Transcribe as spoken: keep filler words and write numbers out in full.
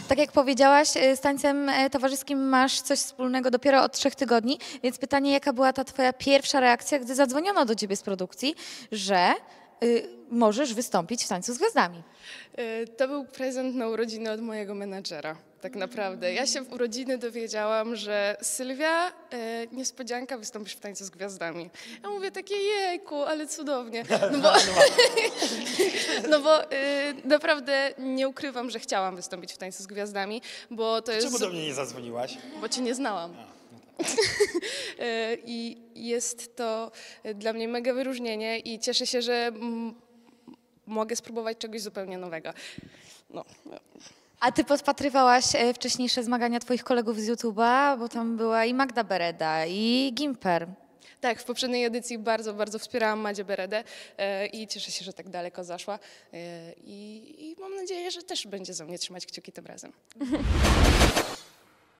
Tak jak powiedziałaś, y, z tańcem e, towarzyskim masz coś wspólnego dopiero od trzech tygodni, więc pytanie, jaka była ta twoja pierwsza reakcja, gdy zadzwoniono do ciebie z produkcji, że y, możesz wystąpić w Tańcu z Gwiazdami? Y, To był prezent na urodziny od mojego menadżera, tak naprawdę. Ja się w urodziny dowiedziałam, że Sylwia, y, niespodzianka, wystąpisz w Tańcu z Gwiazdami. Ja mówię takie jejku, ale cudownie. No bo, no bo y, naprawdę nie ukrywam, że chciałam wystąpić w Tańcu z Gwiazdami, bo to jest... Czemu do mnie nie zadzwoniłaś? Bo cię nie znałam. Y, I jest to dla mnie mega wyróżnienie i cieszę się, że mm, mogę spróbować czegoś zupełnie nowego. No. A ty podpatrywałaś e, wcześniejsze zmagania twoich kolegów z YouTube'a, bo tam była i Magda Bereda, i Gimper. Tak, w poprzedniej edycji bardzo, bardzo wspierałam Madzię Beredę e, i cieszę się, że tak daleko zaszła e, i, i mam nadzieję, że też będzie za mnie trzymać kciuki tym razem.